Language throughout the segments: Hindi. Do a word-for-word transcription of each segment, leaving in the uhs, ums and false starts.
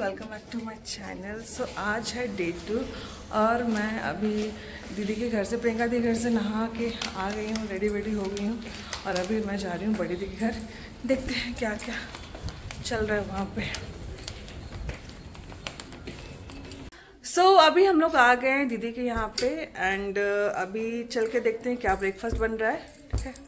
Welcome back to my channel. So आज है डे टू और मैं अभी दीदी के घर से, प्रियंका दी घर से नहा के आ गई हूँ, रेडी वेडी हो गई हूँ और अभी मैं जा रही हूँ बड़ी दी के घर। देखते हैं क्या क्या चल रहा है वहाँ पे। सो so, अभी हम लोग आ गए हैं दीदी के यहाँ पे एंड अभी चल के देखते हैं क्या ब्रेकफास्ट बन रहा है। ठीक है,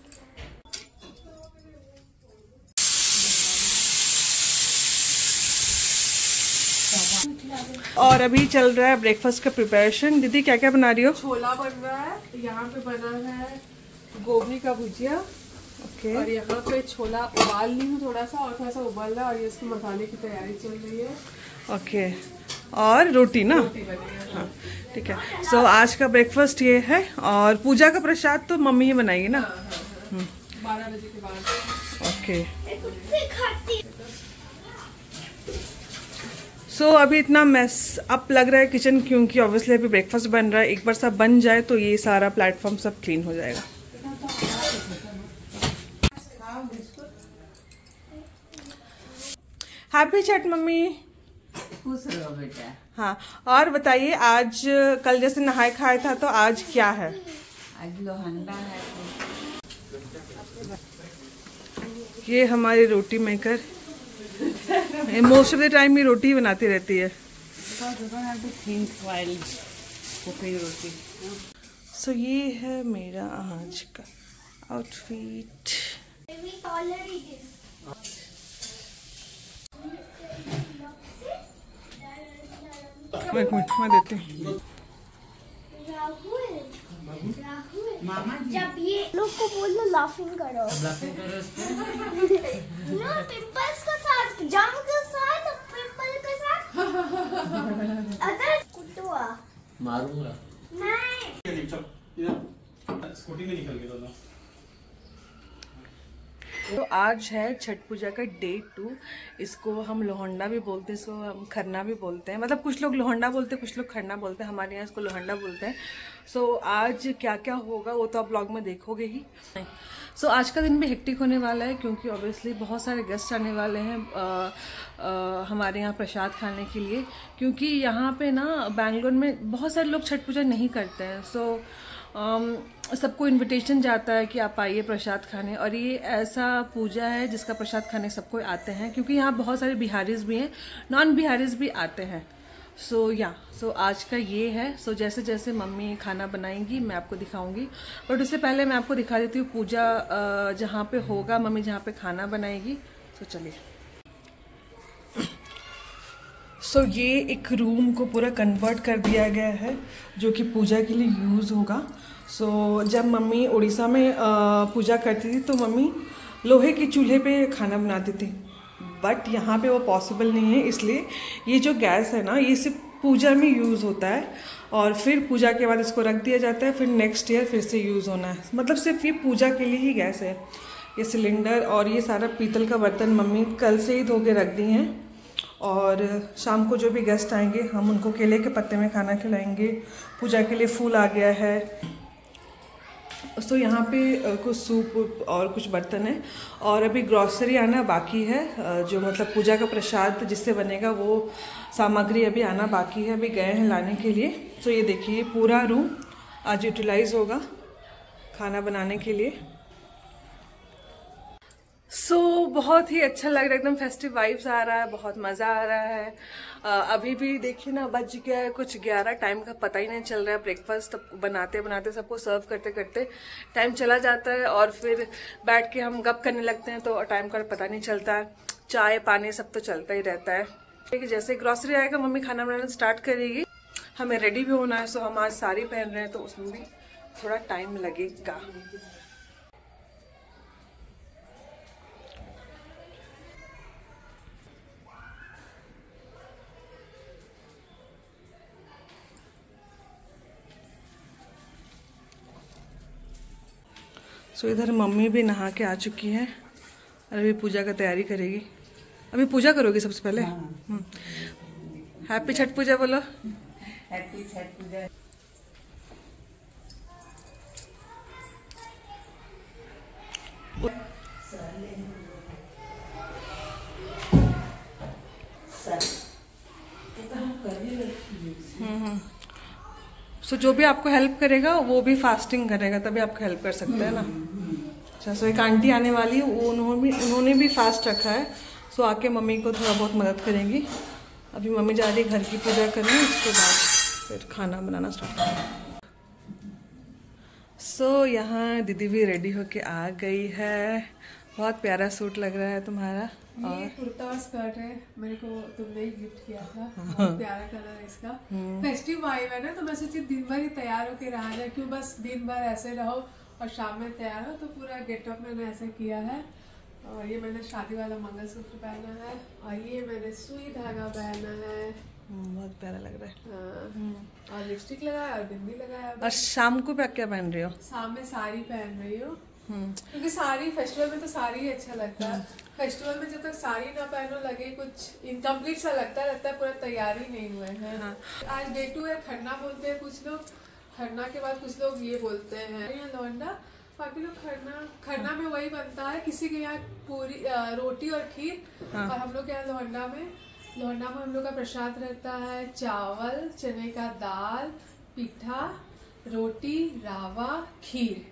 और अभी चल रहा है ब्रेकफास्ट का प्रिपरेशन। दीदी क्या क्या बना रही हो? छोला बन रहा है, यहाँ पे बना है गोभी का भुजिया। ओके, और यहाँ पे छोला उबाल ली हूँ थोड़ा सा और थोड़ा सा उबल रहा है और ये इसकी मसाले की तैयारी चल रही है। ओके, और रोटी ना? रोटी बनी है। हाँ ठीक है। सो so, आज का ब्रेकफास्ट ये है और पूजा का प्रसाद तो मम्मी ही बनाएगी ना? बारह बजे के बाद। ओके, सो so, अभी इतना मेस अप लग रहा है किचन क्योंकि ऑब्वियसली अभी ब्रेकफास्ट बन रहा है। एक बार सब बन जाए तो ये सारा प्लेटफॉर्म सब क्लीन हो जाएगा। Happy Chhath mummy. खुश रहो बेटा। हाँ, और बताइए आज कल जैसे नहाए खाए था तो आज क्या है? आज लोहंडा है। ये हमारी रोटी maker most of the time ये रोटी बनाती रहती है। सो so, ये है मेरा आज का आउटफिट। एक मिनट मैं देती हूँ। मामा जी जब ये लोग को बोल दो लाफिंग करो, लाफिंग करो इसको। नो पिंपल्स के साथ, जम के साथ, पिंपल के साथ। अदर कुटुआ मारूंगा नहीं। स्कूटी में निकल गया था। तो आज है छठ पूजा का डे टू। इसको हम लोहंडा भी बोलते हैं, इसको हम खरना भी बोलते हैं। मतलब कुछ लोग लोहंडा बोलते हैं, कुछ लोग खरना बोलते हैं। हमारे यहाँ इसको लोहंडा बोलते हैं। सो so, आज क्या क्या होगा वो तो आप ब्लॉग में देखोगे ही। सो so, आज का दिन भी हेक्टिक होने वाला है क्योंकि ऑब्वियसली बहुत सारे गेस्ट आने वाले हैं आ, आ, हमारे यहाँ प्रसाद खाने के लिए। क्योंकि यहाँ पे ना बैंगलोर में बहुत सारे लोग छठ पूजा नहीं करते हैं। सो um, सबको इनविटेशन जाता है कि आप आइए प्रसाद खाने, और ये ऐसा पूजा है जिसका प्रसाद खाने सबको आते हैं क्योंकि यहाँ बहुत सारे बिहारीज भी हैं, नॉन बिहारीज भी आते हैं। सो so, या सो so, आज का ये है। सो so, जैसे जैसे मम्मी खाना बनाएंगी मैं आपको दिखाऊंगी, बट उससे पहले मैं आपको दिखा देती हूँ पूजा जहाँ पे होगा, मम्मी जहाँ पे खाना बनाएगी। सो so, चलिए। सो so, ये एक रूम को पूरा कन्वर्ट कर दिया गया है जो कि पूजा के लिए यूज़ होगा। सो so, जब मम्मी उड़ीसा में पूजा करती थी तो मम्मी लोहे के चूल्हे पे खाना बनाती थी, बट यहाँ पे वो पॉसिबल नहीं है। इसलिए ये जो गैस है ना, ये सिर्फ पूजा में यूज़ होता है और फिर पूजा के बाद इसको रख दिया जाता है, फिर नेक्स्ट ईयर फिर से यूज़ होना है। मतलब सिर्फ ये पूजा के लिए ही गैस है। ये सिलेंडर और ये सारा पीतल का बर्तन मम्मी कल से ही धो के रख दी हैं और शाम को जो भी गेस्ट आएंगे हम उनको केले के पत्ते में खाना खिलाएंगे। पूजा के लिए फूल आ गया है। तो यहाँ पे कुछ सूप और कुछ बर्तन है और अभी ग्रॉसरी आना बाकी है, जो मतलब पूजा का प्रसाद जिससे बनेगा वो सामग्री अभी आना बाकी है। अभी गए हैं लाने के लिए। तो ये देखिए पूरा रूम आज यूटिलाइज होगा खाना बनाने के लिए। सो so, बहुत ही अच्छा लग रहा है, एकदम फेस्टिव वाइब्स आ रहा है, बहुत मज़ा आ रहा है। आ, अभी भी देखिए ना बज गया है कुछ ग्यारह, टाइम का पता ही नहीं चल रहा है। ब्रेकफास्ट बनाते बनाते सबको सर्व करते करते टाइम चला जाता है और फिर बैठ के हम गप करने लगते हैं तो टाइम का पता नहीं चलता है। चाय पानी सब तो चलता ही रहता है। ठीक है, जैसे ग्रॉसरी आएगा मम्मी खाना बनाना स्टार्ट करेगी। हमें रेडी भी होना है। सो हम आज साड़ी पहन रहे हैं तो उसमें भी थोड़ा टाइम लगेगा। सो so, इधर मम्मी भी नहा के आ चुकी है और अभी पूजा का तैयारी करेगी। अभी पूजा करोगी सबसे पहले? हाँ। हैप्पी छठ पूजा बोलो। Happy Chhath Puja. So so, जो भी आपको हेल्प करेगा वो भी फास्टिंग करेगा, तभी आपको हेल्प कर सकते हैं ना। अच्छा, सो एक आंटी आने वाली है, वो उन्होंने भी उन्होंने भी फास्ट रखा है। सो आके मम्मी को थोड़ा बहुत मदद करेंगी। अभी मम्मी जा रही है घर की पूजा करने, उसके बाद फिर खाना बनाना स्टार्ट करेंगे। सो so, यहाँ दीदी भी रेडी होके आ गई है। बहुत प्यारा सूट लग रहा है तुम्हारा। ये कुर्ता और स्कर्ट है, मेरे को तुमने ही गिफ्ट किया था। बहुत प्यारा कलर है इसका, फेस्टिव वाइब है ना, तो मैं सोची दिन भर ही तैयार होके रहा जाए, क्यों बस दिन भर ऐसे रहो और शाम में तैयार हो। तो पूरा गेटअप मैंने ऐसे किया है। और ये मैंने शादी वाला मंगलसूत्र पहना है, और ये मैंने सुई धागा पहना है। बहुत प्यारा लग रहा है। हाँ, और लिपस्टिक लगाया और बिंदी लगाया। और शाम को क्या पहन रही हो? शाम में साड़ी पहन रही हूँ, क्योंकि साड़ी फेस्टिवल में तो साड़ी ही अच्छा लगता है। फेस्टिवल में जब तक साड़ी ना पहनो लगे कुछ इनकम्प्लीट सा लगता है, लगता है पूरा तैयारी नहीं हुए हैं। हाँ। आज डे टू है, खरना बोलते हैं कुछ लोग, खरना के बाद कुछ लोग ये बोलते हैं यहाँ लौंडा, बाकी लोग खरना। खरना में वही बनता है, किसी के यहाँ पूरी रोटी और खीर। हाँ। और हम लोग के यहाँ लोहंडा में लोहंडा में हम लोग का प्रसाद रहता है चावल, चने का दाल, पीठा, रोटी, रावा, खीर।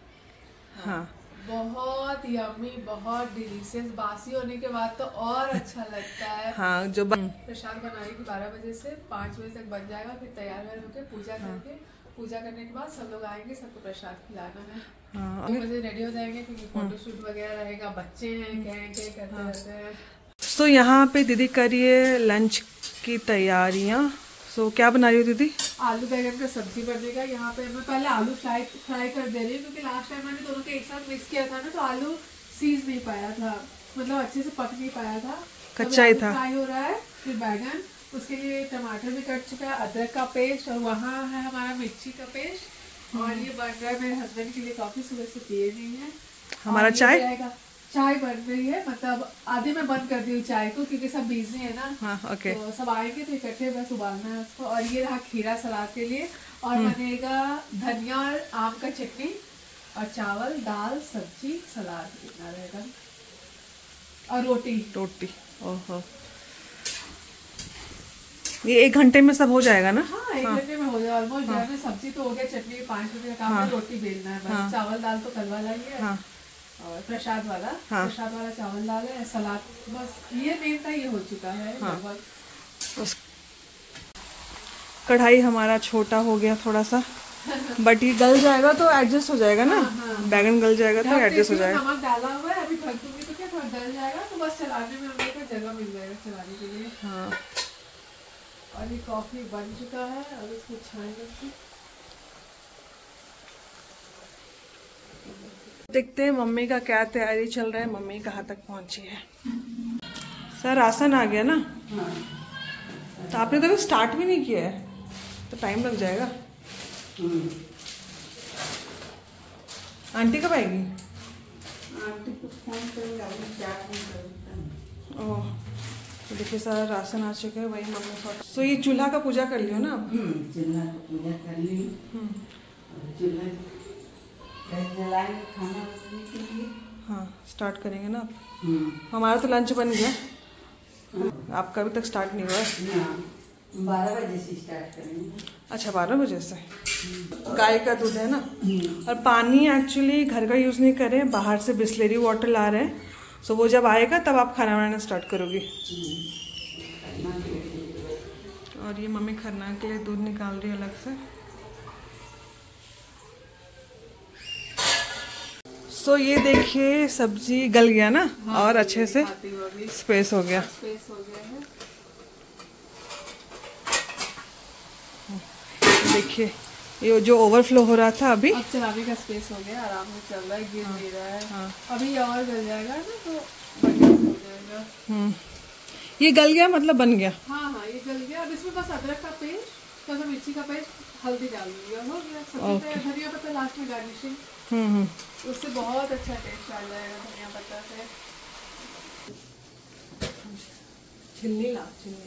हाँ, बहुत यम्मी, बहुत डिलीशियस। बासी होने के बाद तो और अच्छा लगता है। हाँ, जो बन... प्रसाद बनाएगी बारह बजे से पाँच बजे तक बन जाएगा। फिर तैयार व्यार होकर पूजा हाँ। करके पूजा करने के बाद सब लोग आएंगे, सबको प्रसाद खिलाना है। हाँ। दो बजे रेडी हो जाएंगे, क्योंकि फोटोशूट वगैरह रहेगा। बच्चे हैं, कहेंगे करते हाँ। रहते हैं। सो so, यहाँ पे दीदी करिए लंच की तैयारियाँ। सो so, क्या बना रही हो दीदी? आलू बैगन का सब्जी बनेगा। यहाँ पे मैं पहले आलू फ्राई फ्राई कर दे रही हूँ, क्योंकि लास्ट टाइम मैंने दोनों के एक साथ मिक्स किया था ना, तो आलू सीज नहीं पाया था, मतलब अच्छे से पक नहीं पाया था, कच्चा ही था। फ्राई हो रहा है। फिर बैगन, उसके लिए टमाटर भी कट चुका है, अदरक का पेस्ट, और वहाँ है हमारा मिर्ची का पेस्ट। और ये बन रहा है मेरे हस्बैंड के लिए कॉफी, सुबह से पिए नहीं है। हमारा चाय चाय बन रही है, मतलब आधे में बंद कर दी हूँ चाय को, क्योंकि सब बिजी है ना। हाँ, ओके। तो सब आएंगे तो इकट्ठे बस उबालना है उसको। और ये रहा खीरा सलाद के लिए, और बनेगा धनिया और आम का चटनी, और चावल, दाल, सब्जी, सलाद, इतना रहेगा, और रोटी रोटी ओहो, ये एक घंटे में सब हो जाएगा ना? हाँ, एक घंटे में हो जाएगा ऑलमोस्ट। हाँ। सब्जी तो हो गया, चटनी पाँच रुपये का काम है, रोटी बेलना है बस। हाँ। चावल दाल तो कल वाला ही है। हाँ। और प्रसाद वाला हाँ। प्रसाद वाला चावल दाल है, सलाद, बस ये मेन था, ये हो चुका है। हाँ। उस कढ़ाई हमारा छोटा हो गया थोड़ा सा, बट ये गल जाएगा तो एडजस्ट हो जाएगा ना। हाँ, हाँ। बैगन गल जाएगा तो एडजस्ट हो जाएगा। नमक डाला हुआ है, अभी ढक दूंगी तो क्या थोड़ा गल जाएगा, तो बस चलाने में हमें का जगह मिल जाएगा चलाने के लिए। हाँ। और ये कॉफी बन चुका है, अब इसको छान लेंगे। देखते हैं मम्मी का क्या तैयारी चल रहा है, मम्मी कहाँ तक पहुंची है। सर राशन आ गया ना? हाँ। तो आपने तो स्टार्ट भी नहीं किया है, तो टाइम लग जाएगा। आंटी कब आएगी? आंटी को फोन करेंगे। ओह, तो देखिए सारा राशन आ चुका है, वही मम्मी को। तो ये चूल्हा का पूजा कर लियो ना आप? चूल्हा का पूजा कर ली। चूल्हा जलाएंगे खाना बनाने के लिए। हाँ, स्टार्ट करेंगे ना आप। हमारा तो लंच बन गया, आपका अभी तक स्टार्ट नहीं हुआ? बारह बजे से स्टार्ट करेंगे। अच्छा, बारह बजे से। गाय का दूध है ना। और पानी एक्चुअली घर का यूज़ नहीं करें, बाहर से बिस्लेरी वाटर ला रहे हैं। सो वो जब आएगा तब आप खाना बनाना स्टार्ट करोगी। और ये मम्मी खरना के लिए दूध निकाल रही है अलग से। सो so, ये देखिए सब्जी गल गया ना। हाँ, और अच्छे से स्पेस हो गया। स्पेस हो गया है। देखिए ये जो ओवरफ्लो हो रहा था अभी, अब चलाने का स्पेस हो गया, आराम से चल रहा है, गिर नहीं रहा है। हाँ। अभी और गल जाएगा ना, तो बढ़िया हो जाएगा। हम्म, ये गल गया मतलब बन गया। हाँ हाँ, ये गल गया। अब इसमें बस अदरक का पेस्ट, थोड़ा मिर्ची का पेस्ट, हल्दी डाल दूंगा, हो गया। सब्जी धनिया पत्ता लास्ट में गार्निशिंग, हम्म उससे बहुत अच्छा टेस्ट आ जाएगा धनिया पत्ता से। छिलनी ला छिलनी।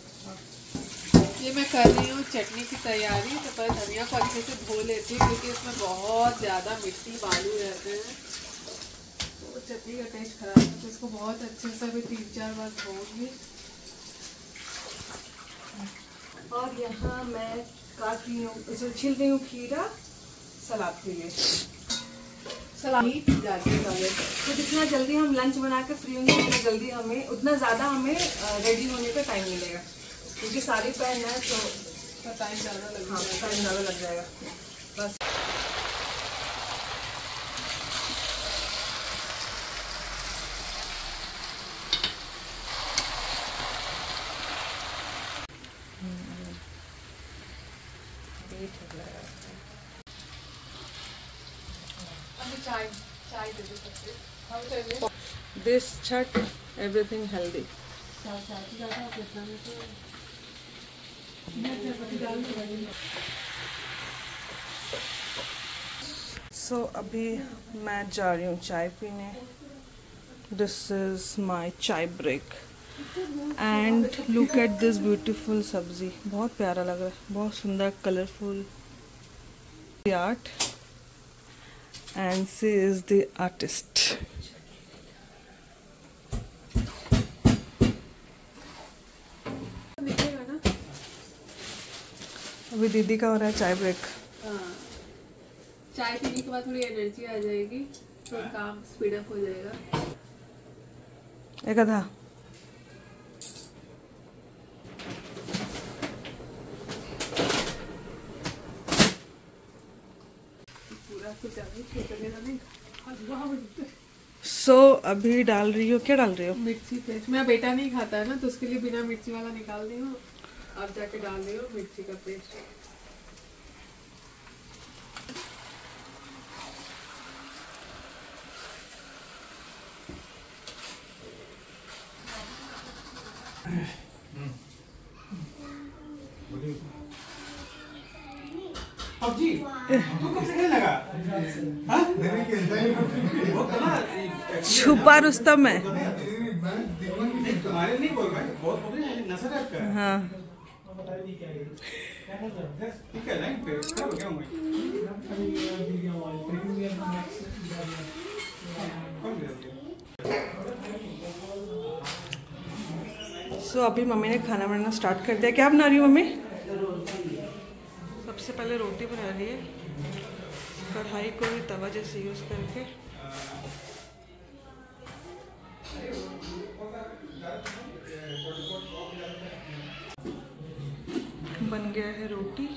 ये मैं कर रही हूँ चटनी की तैयारी। तो पहले धनिया को अच्छे से धो लेती हूँ, क्योंकि इसमें बहुत ज़्यादा मिट्टी बालू रहते हैं, तो चटनी का टेस्ट खराब है। तो इसको बहुत अच्छे से भी तीन चार बार धोऊंगी। और यहाँ मैं काट रही हूँ, छील रही हूँ खीरा सलाद के लिए। सलाद जाती है तो जितना जल्दी हम लंच बना के फ्री होंगे उतना जल्दी हमें उतना ज़्यादा हमें रेडी होने का टाइम मिलेगा, क्योंकि सारी पैन है तो टाइम ज़्यादा लगेगा। हाँ टाइम ज़्यादा लग जाएगा बस। चाय चाय दे दो सबसे। हम चाहिए this Chhath everything healthy. So so, अभी मैं जा रही हूँ चाय पीने। This is my chai break and look at this beautiful sabzi. बहुत प्यारा लग रहा है, बहुत सुंदर colourful art and she is the artist. अभी दीदी का हो रहा है चाय ब्रेक। हाँ, चाय पीने के बाद थोड़ी एनर्जी आ जाएगी तो काम स्पीड अप हो जाएगा। एक आधा सो so, अभी डाल रही हो, क्या डाल रही हो? मिर्ची पेस्ट। मेरा बेटा नहीं खाता है ना, तो उसके लिए बिना मिर्ची वाला निकाल रही हूँ। अब जाके डाल रही हूँ मिर्ची का पेस्ट। पबजी तू कब से खेलने लगा? हाँ? छुपा रुस्तम है। तुम्हारे नहीं बोल भाई, बहुत पबजी नशा टाइप का है। हाँ ठीक है लाइन पे क्या हो गया मैं? कौन गया? सो so, अभी मम्मी ने खाना बनाना स्टार्ट कर दिया। क्या बना रही हो मम्मी? सबसे पहले रोटी बना रही है, कढ़ाई को भी तवा जैसे यूज करके। बन गया है रोटी।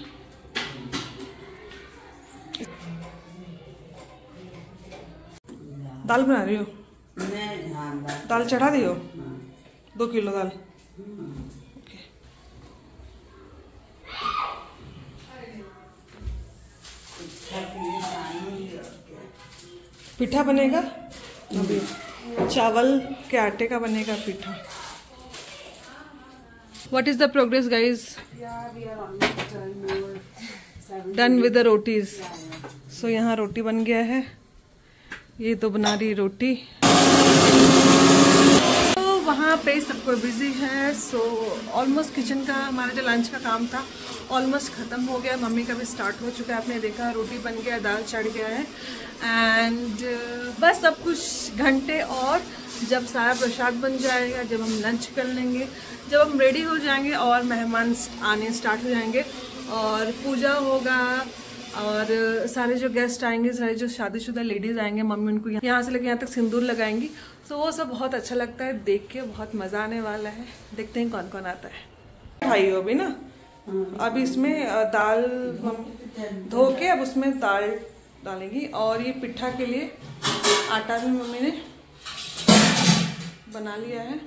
दाल बना रही हो? दाल चढ़ा दी हो? दो किलो दाल। पिठा बनेगा अभी, चावल के आटे का बनेगा पिठा। What is the progress, guys? Yeah, we are almost done. More seven. Done with the rotis. So यहाँ रोटी बन गया है, ये तो बना रही रोटी। तो वहाँ पे सब कोई बिजी है। सो ऑलमोस्ट किचन का हमारा जो लंच का काम था ऑलमोस्ट ख़त्म हो गया। मम्मी का भी स्टार्ट हो चुका है। आपने देखा रोटी बन गया, दाल चढ़ गया है एंड uh, बस सब कुछ घंटे और जब सारा प्रसाद बन जाएगा, जब हम लंच कर लेंगे, जब हम रेडी हो जाएंगे और मेहमान आने स्टार्ट हो जाएंगे और पूजा होगा और सारे जो गेस्ट आएंगे, सारे जो शादीशुदा लेडीज़ आएंगे, मम्मी उनको यहाँ से लेके यहाँ तक सिंदूर लगाएंगी। तो वो सब बहुत अच्छा लगता है देख के, बहुत मज़ा आने वाला है। देखते हैं कौन कौन आता है। खाई हो अभी ना, अब इसमें दाल धो के अब उसमें दाल डालेंगी और ये पिट्ठा के लिए आटा भी मम्मी ने बना लिया है।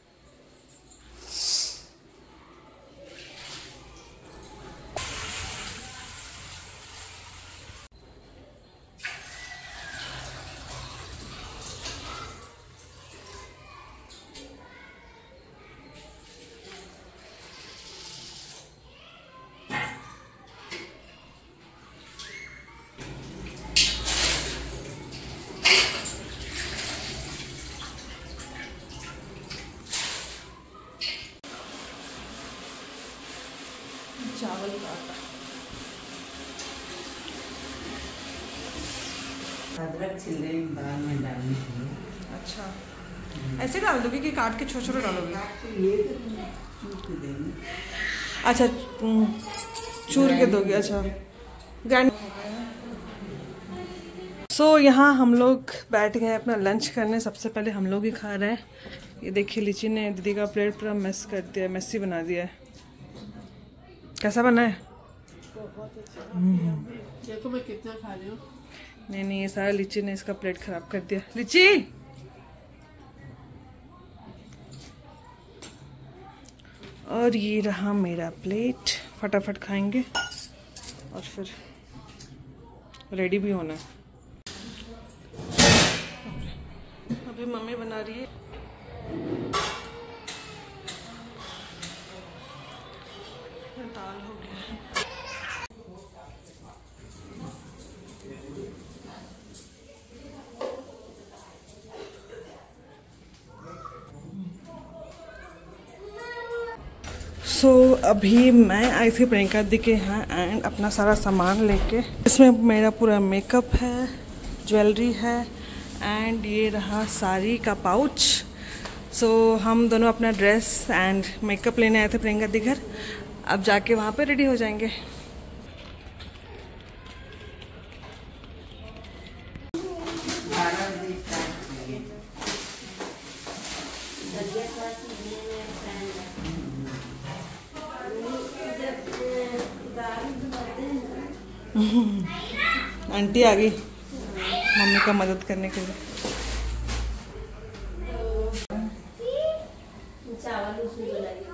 चावल का आटा, अदरक छिले दाल में डालनी है। अच्छा ऐसे डाल दोगे कि काट के छोटे छोटे डालोगे? काट के ये तो चूक देंगे। अच्छा चूर के दोगे? अच्छा ग्राइंड। सो so, यहाँ हम लोग बैठ गए अपना लंच करने। सबसे पहले हम लोग ही खा रहे हैं। ये देखिए लीची ने दीदी का प्लेट पूरा मेस कर दिया, मेसी बना दिया है। कैसा बना है? देखो मैं कितना खा रही हूँ। नहीं नहीं, ये सारा लीची ने इसका प्लेट खराब कर दिया। लीची और ये रहा मेरा प्लेट। फटाफट खाएंगे और फिर रेडी भी होना है। अभी मम्मी बना रही है दाल हो गया है। सो so, अभी मैं आई थी प्रियंका दी के यहाँ एंड अपना सारा सामान लेके। इसमें मेरा पूरा मेकअप है, ज्वेलरी है एंड ये रहा साड़ी का पाउच। सो so, हम दोनों अपना ड्रेस एंड मेकअप लेने आए थे प्रियंका दी घर। अब जाके वहाँ पे रेडी हो जाएंगे। आंटी आ गई मम्मी का मदद करने के लिए। चावल उसमें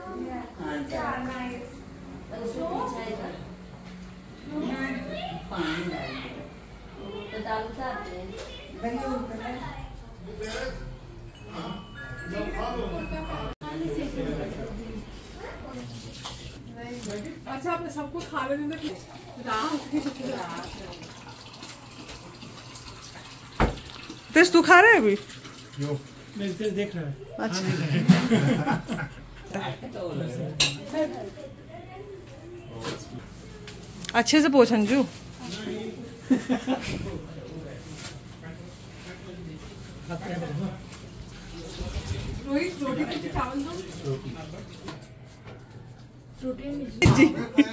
पानी डाल तो दाल उतारते हैं। अच्छा आपने सबको खा लेने दे। तेज तू खा रहा है अभी? यो मैं देख रहा है। अच्छा अच्छे से पोछ अंजू। रोहित रोटी के चावल दो। जी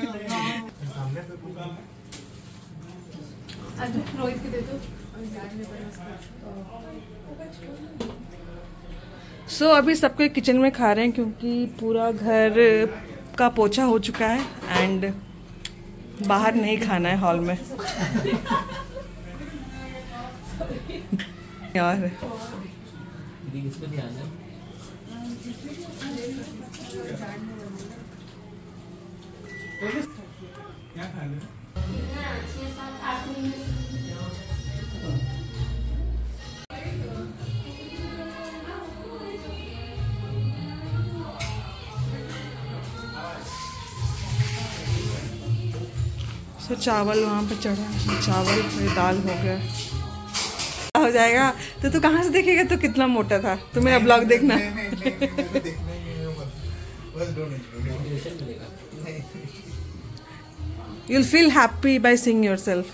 रोहित के दे दो। सो so, अभी सबको किचन में खा रहे हैं क्योंकि पूरा घर का पोछा हो चुका है एंड बाहर नहीं खाना है हॉल में। यार क्या खा रहे हो? तो चावल वहाँ पे चढ़ा, चावल फिर दाल हो गया हो जाएगा। तो तू कहाँ से देखेगा तो कितना मोटा था? तू मेरा ब्लॉग देखना। You'll feel happy by seeing yourself.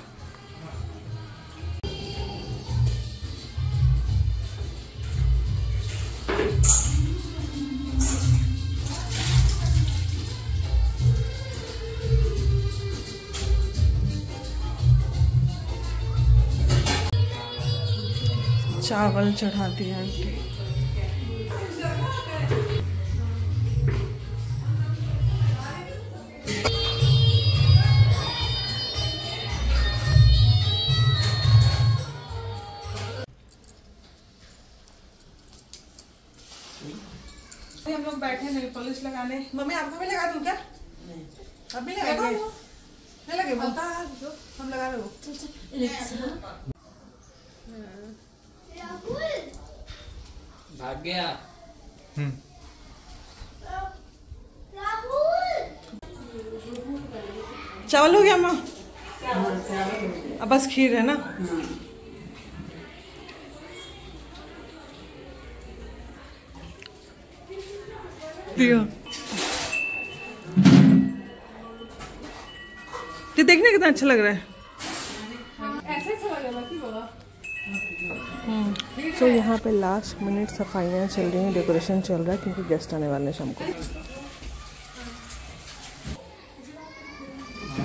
चावल चढ़ा दिया आंटी। हम लोग बैठे नहीं पॉलिश लगाने। मम्मी आपको भी लगा दूं क्या? अभी लगा दूं? नहीं लगे बोलता हम लगा रहे हो। भाग गया। चावल हो गया माँ? अब बस खीर है ना? दियो ये देखने कितना अच्छा लग रहा है। ऐसे अच्छा लग रहा है बाबा। तो यहाँ पे लास्ट मिनट सफाइयाँ चल रही हैं, डेकोरेशन चल रहा है क्योंकि गेस्ट आने वाले हैं शाम को।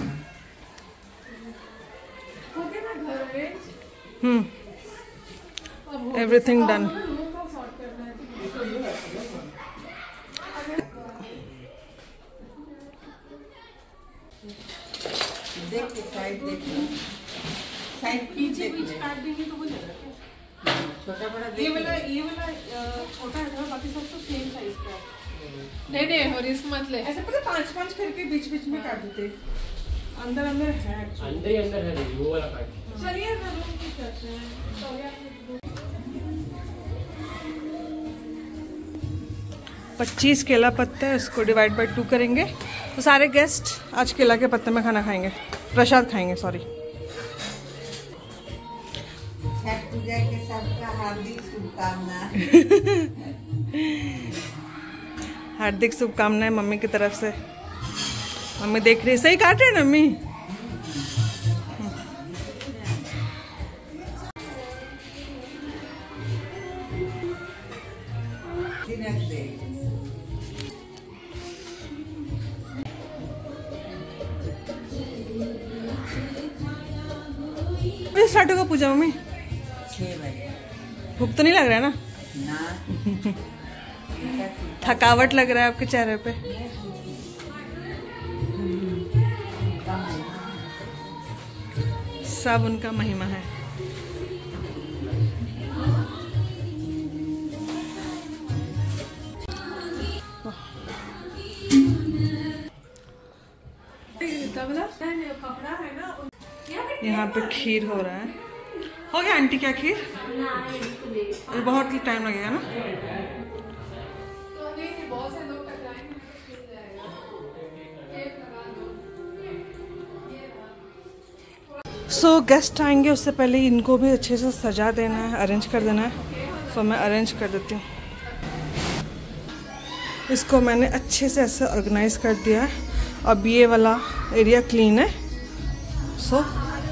Everything done. देख के साइड देख साइड पीछे पीछे काट देंगे तो हो जाएगा क्या? छोटा बड़ा ये वाला ये वाला छोटा है, बाकी सब तो सेम साइज का है। नहीं नहीं और रिस्क मत ले। ऐसे पता पांच पांच करके बीच बीच में काट देते, अंदर अंदर है actually। अंदर ही अंदर है दीदी, वो वाला काट। चलिए ना रूम की करते हैं। पच्चीस केला पत्ते है, इसको डिवाइड बाय टू करेंगे तो सारे गेस्ट आज केला के पत्ते में खाना खाएंगे, प्रसाद खाएंगे सॉरी। छठ पूजा के सबका हार्दिक शुभकामनाएं। हार्दिक शुभकामनाएं मम्मी की तरफ से। मम्मी देख रही, सही काट रहे हैं मम्मी। स्टार्ट होगा पूजा मम्मी? छह बजे। भूख तो नहीं लग रहा है ना? ना थकावट लग रहा है आपके चेहरे पे। सब उनका महिमा है। यहाँ पे खीर हो रहा है। हो गया आंटी क्या खीर? ये बहुत टाइम लगेगा ना। सो गेस्ट आएंगे उससे पहले इनको भी अच्छे से सजा देना है, अरेंज कर देना है। सो मैं अरेंज कर देती हूँ। इसको मैंने अच्छे से ऐसे ऑर्गेनाइज कर दिया है। अब ये वाला एरिया क्लीन है। So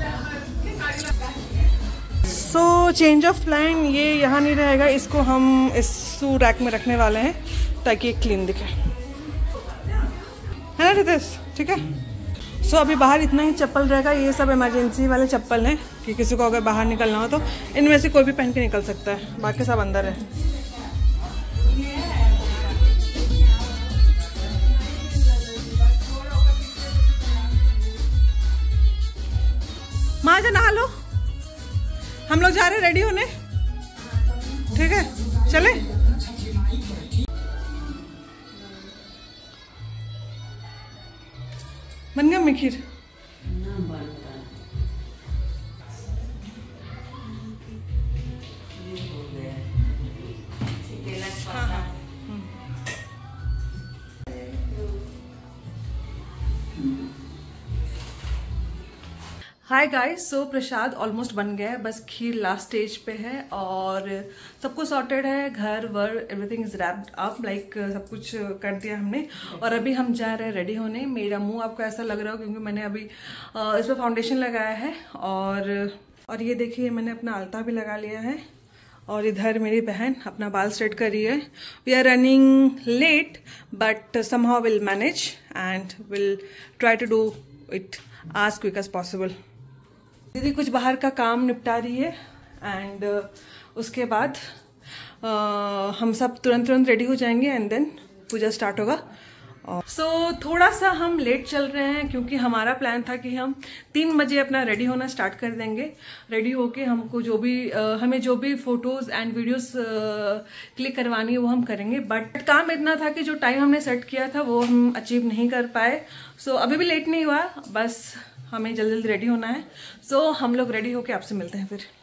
so change of plan, ये यहाँ नहीं रहेगा, इसको हम इस रैक में रखने वाले हैं ताकि ये क्लीन दिखे, है ना रितेश? ठीक है। सो so, अभी बाहर इतना ही चप्पल रहेगा। ये सब इमरजेंसी वाले चप्पल हैं कि किसी को अगर बाहर निकलना हो तो इनमें से कोई भी पहन के निकल सकता है, बाकी सब अंदर है। माँ जा नहा लो, हम लोग जा रहे हैं रेडी होने। ठीक है चले। बन गया खीर? हाय गाइस, सो प्रसाद ऑलमोस्ट बन गया है, बस खीर लास्ट स्टेज पे है और सब कुछ सॉर्टेड है। घर वर everything is wrapped up, like सब कुछ कर दिया हमने। और अभी हम जा रहे हैं रेडी होने। मेरा मुंह आपको ऐसा लग रहा हो क्योंकि मैंने अभी इस पर फाउंडेशन लगाया है और और ये देखिए मैंने अपना आलता भी लगा लिया है। और इधर मेरी बहन अपना बाल स्ट्रेट कर रही है। We are running late but somehow will manage and will try to do it as quick as possible. दीदी कुछ बाहर का काम निपटा रही है एंड uh, उसके बाद uh, हम सब तुरंत तुरंत रेडी हो जाएंगे एंड देन पूजा स्टार्ट होगा। सो so, थोड़ा सा हम लेट चल रहे हैं क्योंकि हमारा प्लान था कि हम तीन बजे अपना रेडी होना स्टार्ट कर देंगे। रेडी होके हमको जो भी uh, हमें जो भी फोटोज एंड वीडियोस क्लिक करवानी है वो हम करेंगे, बट काम इतना था कि जो टाइम हमने सेट किया था वो हम अचीव नहीं कर पाए। सो so, अभी भी लेट नहीं हुआ, बस हमें जल्दी जल्दी रेडी होना है। सो so, हम लोग रेडी होके आपसे मिलते हैं फिर।